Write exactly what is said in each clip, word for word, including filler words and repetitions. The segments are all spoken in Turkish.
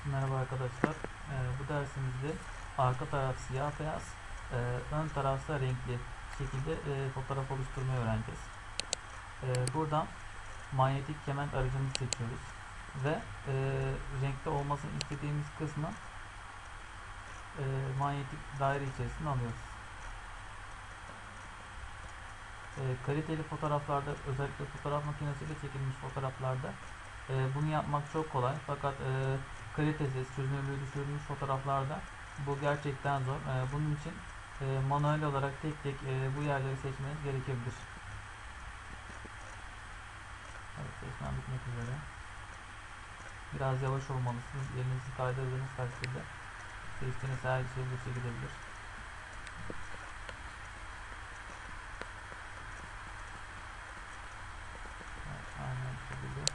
Merhaba arkadaşlar. Ee, bu dersimizde arka taraf siyah beyaz, e, ön tarafta renkli şekilde e, fotoğraf oluşturmayı öğreneceğiz. E, buradan manyetik kement aracımızı seçiyoruz ve e, renkli olmasını istediğimiz kısmı e, manyetik daire içerisine alıyoruz. E, kaliteli fotoğraflarda, özellikle fotoğraf makinesiyle çekilmiş fotoğraflarda e, bunu yapmak çok kolay, fakat e, kalitesiz, çözünürlüğü düşürülmüş fotoğraflarda bu gerçekten zor. E, bunun için e, manuel olarak tek tek e, bu yerleri seçmeniz gerekebilir. Evet, seçmem bitmek üzere. Biraz yavaş olmalısınız. Elinizi kaydırdığınız takdirde seçtiğiniz her şey bu gidebilir. Aynen bu şekilde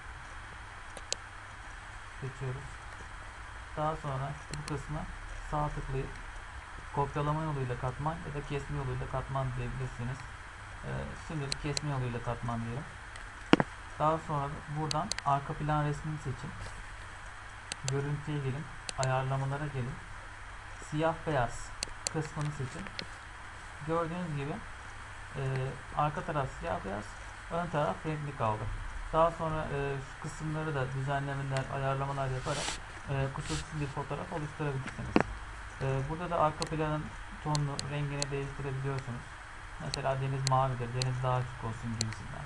seçiyoruz. Daha sonra bu kısmı sağ tıklayıp kopyalama yoluyla katman ya da kesme yoluyla katman diyebilirsiniz. Ee, şimdi kesme yoluyla katman diyelim. Daha sonra buradan arka plan resmini seçin. Görüntüye gelin. Ayarlamalara gelin. Siyah beyaz kısmını seçin. Gördüğünüz gibi e, arka taraf siyah beyaz, ön taraf renkli kaldı. Daha sonra e, şu kısımları da düzenlemeler, ayarlamalar yaparak e, kusursuz bir fotoğraf oluşturabilirsiniz. E, burada da arka planın tonunu, rengini değiştirebiliyorsunuz. Mesela deniz mavidir, deniz daha açık olsun gibisinden.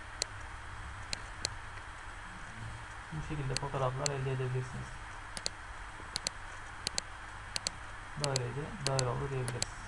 Bu şekilde fotoğraflar elde edebilirsiniz. Böyleydi, böyle oldu diyebiliriz.